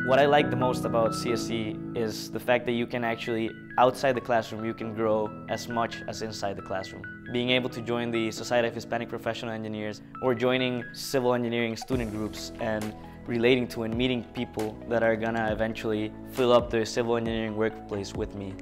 What I like the most about CSE is the fact that you can actually, outside the classroom, you can grow as much as inside the classroom. Being able to join the Society of Hispanic Professional Engineers or joining civil engineering student groups and relating to and meeting people that are gonna eventually fill up the civil engineering workplace with me.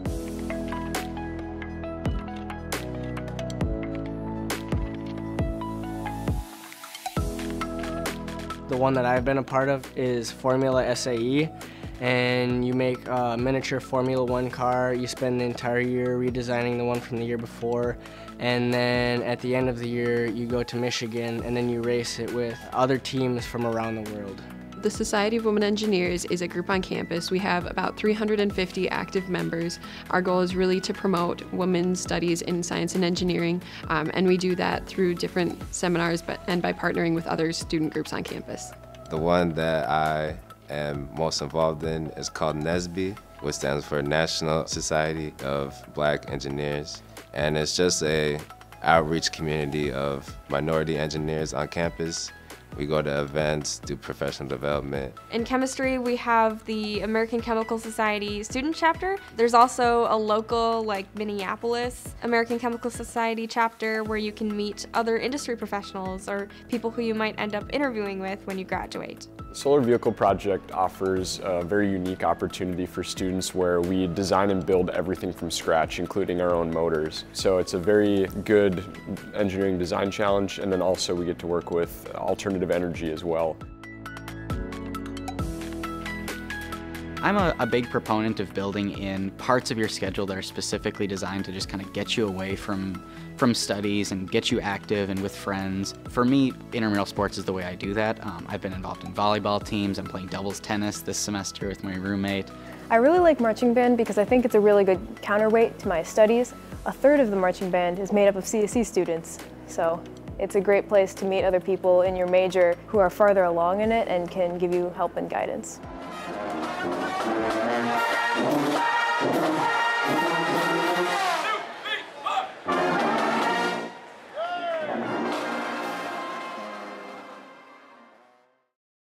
The one that I've been a part of is Formula SAE, and you make a miniature Formula 1 car. You spend the entire year redesigning the one from the year before, and then at the end of the year you go to Michigan and then you race it with other teams from around the world. The Society of Women Engineers is a group on campus. We have about 350 active members. Our goal is really to promote women's studies in science and engineering, and we do that through different seminars and by partnering with other student groups on campus. The one that I am most involved in is called NSBE, which stands for National Society of Black Engineers, and it's just a outreach community of minority engineers on campus. We go to events, do professional development. In chemistry, we have the American Chemical Society Student Chapter. There's also a local, like Minneapolis, American Chemical Society chapter where you can meet other industry professionals or people who you might end up interviewing with when you graduate. The Solar Vehicle Project offers a very unique opportunity for students where we design and build everything from scratch, including our own motors. So it's a very good engineering design challenge, and then also we get to work with alternative energy as well. I'm a big proponent of building in parts of your schedule that are specifically designed to just kind of get you away from studies and get you active and with friends. For me, intramural sports is the way I do that. I've been involved in volleyball teams. I'm playing doubles tennis this semester with my roommate. I really like marching band because I think it's a really good counterweight to my studies. A third of the marching band is made up of CSE students, so it's a great place to meet other people in your major who are farther along in it and can give you help and guidance.